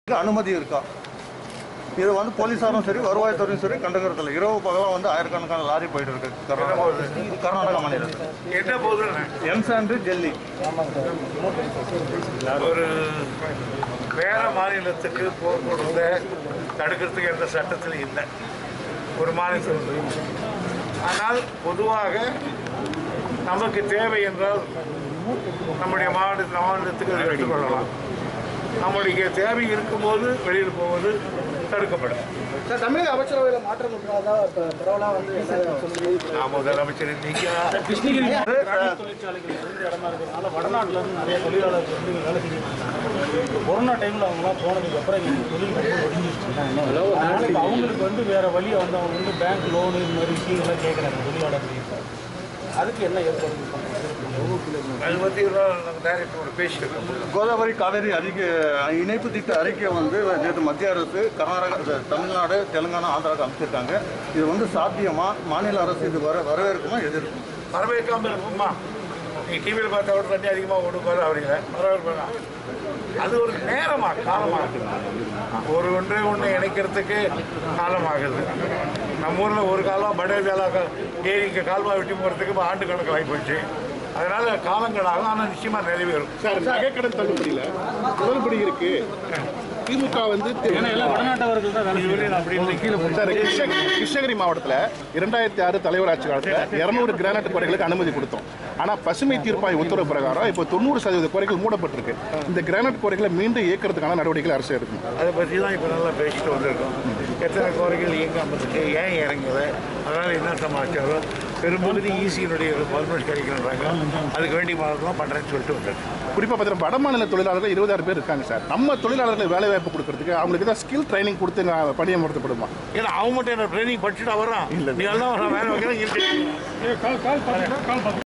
அனுமதி இருக்கா? இது வந்து போலீஸாரும் சரி வருவாய்த்துறையும் சரி கண்டுக்கிறதில்ல. இரவு பகலாம் வந்து ஆயிரக்கணக்கான லாரி போயிட்டு இருக்கு கர்நாடகா மாநிலத்தில். என்ன போகுது? M sand jelly. ஒரு வேற மாநிலத்துக்கு போக்குவரத்தை தடுக்கிறதுக்கு எந்த சட்டத்தில் இல்லை ஒரு மாநிலத்தில். ஆனால் பொதுவாக நமக்கு தேவை என்றால் நம்முடைய மாநிலத்துக்கு அதை எடுத்துக்கொள்ளலாம். நம்முடைய தேவை இருக்கும்போது வெளியில் போவது தடுக்கப்படும். தமிழக அமைச்சரவையில் மாற்றம் பரவலாக வந்து முதலமைச்சர் கிருஷ்ணகிரி தொழிற்சாலைகள் நிறைந்த இடமா இருக்கிறதுனால வடநாட்டில் இருந்து நிறைய தொழிலாளர்கள் வந்து வேலை செஞ்சுருக்காங்க. கொரோனா டைமில் அவங்களாம் போனதுக்கு அப்புறம் தொழில் ஒழிஞ்சிருச்சு. அவங்களுக்கு வந்து வேற வழியை வந்து அவங்க வந்து பேங்க் லோனு இந்த மாதிரி விஷயங்கள்லாம் கேட்குறாங்க தொழிலாளர்கள். அதுக்கு என்ன ஏற்பாடு அது பற்றி டைரக்டரோட பேசியிருக்கோம். கோதாவரி காவேரி இணைப்பு திட்ட அறிக்கை வந்து நேற்று மத்திய அரசு கர்நாடகா, தமிழ்நாடு, தெலுங்கானா, ஆந்திராவுக்கு அமைச்சிருக்காங்க. இது வந்து சாத்தியமா? மாநில அரசு இது வரவேற்குமா எதிர்க்கும்? வரவேற்காமல் இருக்குமா? நீங்கள் டிவியில் பார்த்தா கூட தண்ணி அதிகமாக கொடுப்பாரு அவரில் வரவேற்பாங்க. அது ஒரு காலமாகுது. ஒன்று இணைக்கிறதுக்கு காலமாகுது. நம்ம ஊரில் ஒரு காலம் படேஜாலா ஏரிக்கு கால்வா வெட்டி போகிறதுக்கு ஆண்டு கணக்கில் ஆகி போச்சு. அதனால காலங்களாகும். ஆனால் நிச்சயமாக நிறைவேறும். சார், நகைக்கடன் தள்ளுபடியில் குளறுபடி இருக்கு. திமுக வந்து வடநாட்டவர்கள் தான் சார், கிருஷ்ணகிரி மாவட்டத்தில் 2006 தலைவர் ஆட்சி காலத்தில் 200 கிரானைட் குறைகளுக்கு அனுமதி கொடுத்தோம். ஆனால் பசுமை தீர்ப்பாய உத்தரவு பிரகாரம் இப்போ 90% குறைகள் மூடப்பட்டிருக்கு. இந்த கிரானைட் குறைகளை மீண்டும் இயக்கிறதுக்கான நடவடிக்கைகள் அரசு எடுக்கணும். அதை பற்றி தான் இப்போ நல்லா பேசிட்டு வந்திருக்கோம். எத்தனை குறைகள் இயங்காமல் இருக்கு, ஏன் இறங்கலை, அதனால் என்ன சமாச்சாரம், பெரும்பகுதி ஈசியினுடைய பர்மனன்ட் கிடைக்கிறாங்க. அதுக்கு வேண்டிய மாதிரிலாம் பண்ணுறேன்னு சொல்லிட்டு வந்திருக்கேன். குறிப்பாக பார்த்தீங்கன்னா வட மாநில தொழிலாளர்கள் 26 பேர் இருக்காங்க சார். நம்ம தொழிலாளர்கள் வேலை வாய்ப்பு கொடுக்கறதுக்கு அவங்களுக்கு தான் ஸ்கில் ட்ரைனிங் கொடுத்து பணியமர்த்தப்படுமா? ஏன்னா அவங்க மட்டும் என்ன ட்ரைனிங் படிச்சுட்டு வரான் இல்லை, நீ எல்லாம் வேலை வைக்கிறேன்.